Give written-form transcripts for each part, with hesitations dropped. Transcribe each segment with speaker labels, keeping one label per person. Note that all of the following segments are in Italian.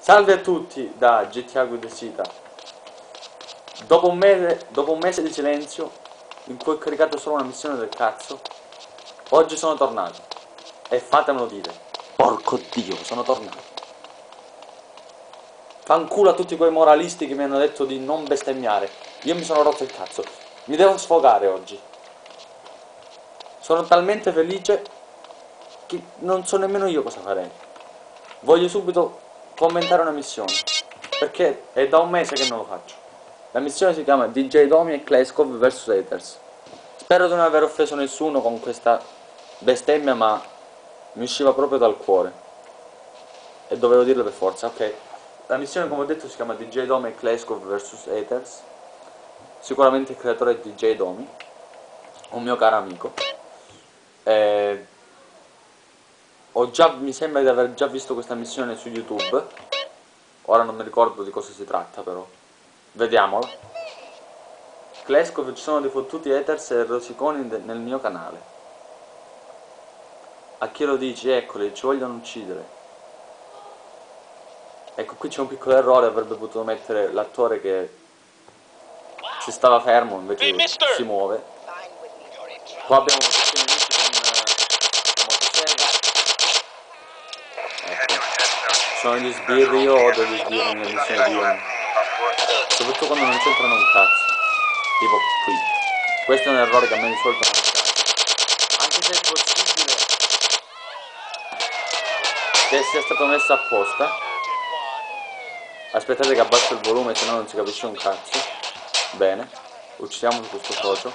Speaker 1: Salve a tutti da GTA Guidesita. Dopo un mese di silenzio, in cui ho caricato solo una missione del cazzo, oggi sono tornato. E fatemelo dire, porco Dio, sono tornato. Fanculo a tutti quei moralisti che mi hanno detto di non bestemmiare. Io mi sono rotto il cazzo. Mi devo sfogare oggi. Sono talmente felice che non so nemmeno io cosa farei. Voglio subito commentare una missione, perché è da un mese che non lo faccio. La missione si chiama DJ Domi e Kleskov vs Haters. Spero di non aver offeso nessuno con questa bestemmia, ma mi usciva proprio dal cuore e dovevo dirlo per forza. Ok, la missione, come ho detto, si chiama DJ Domi e Kleskov vs Haters. Sicuramente il creatore è DJ Domi, un mio caro amico. Mi sembra di aver già visto questa missione su YouTube. Ora non mi ricordo di cosa si tratta, però vediamola. Kleskov, ci sono dei fottuti haters e rosiconi nel mio canale. A chi lo dici? Eccoli, ci vogliono uccidere. Ecco, qui c'è un piccolo errore, avrebbe potuto mettere l'attore che si stava fermo, invece si muove. Qua abbiamo questi nemici con motosega. Ecco, sono gli sbirri, io odio gli sbirri nelle missioni di Ion. Soprattutto quando non c'entrano un cazzo. Tipo qui. Questo è un errore che a me di solito non piace. Anche se è possibile che sia stato messo apposta. Aspettate che abbasso il volume, se no non si capisce un cazzo. Bene. Uccidiamo questo socio.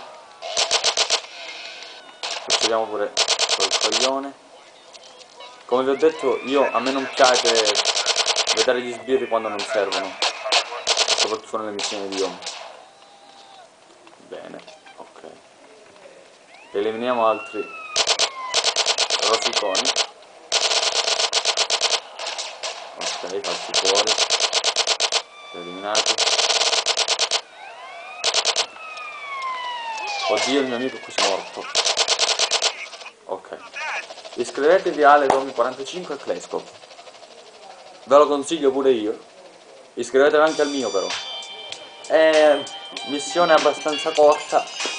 Speaker 1: Uccidiamo pure quel coglione. Come vi ho detto, a me non piace vedere gli sbirri quando non servono. Soprattutto nelle missioni di Ion. Bene, ok. Eliminiamo altri rosiconi. Ok, fatti fuori. Eliminati. Oddio, il mio amico qui è morto. Ok. Iscrivetevi a AleDomi45 e Kleskov. Ve lo consiglio pure io. Iscrivetevi anche al mio però. È missione abbastanza corta.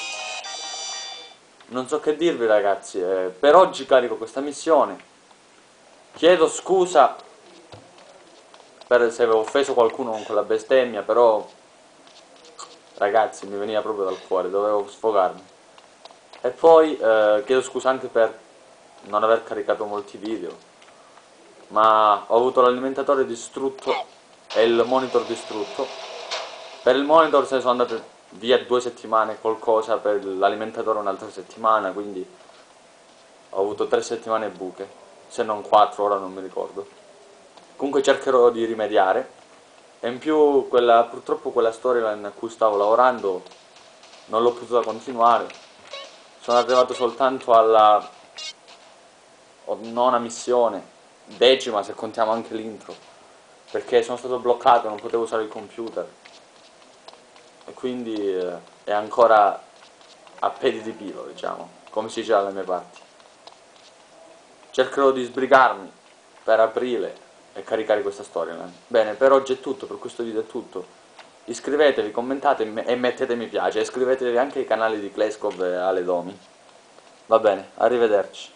Speaker 1: Non so che dirvi ragazzi. Per oggi carico questa missione. Chiedo scusa per se avevo offeso qualcuno con quella bestemmia, però ragazzi mi veniva proprio dal cuore, dovevo sfogarmi. E poi chiedo scusa anche per non aver caricato molti video, ma ho avuto l'alimentatore distrutto e il monitor distrutto. Per il monitor se ne sono andate via 2 settimane qualcosa, per l'alimentatore un'altra settimana, quindi ho avuto 3 settimane buche, se non 4, ora non mi ricordo. Comunque cercherò di rimediare. E in più purtroppo quella storyline a cui stavo lavorando non l'ho potuta continuare. Sono arrivato soltanto alla nona missione, 10ª se contiamo anche l'intro, perché sono stato bloccato, non potevo usare il computer e quindi è ancora a piedi di pilo, diciamo, come si dice dalle mie parti. Cercherò di sbrigarmi per aprile e caricare questa storyline. Bene, per oggi è tutto, per questo video è tutto. Iscrivetevi, commentate e mettete mi piace. Iscrivetevi anche ai canali di Kleskov e AleDomi. Va bene, arrivederci.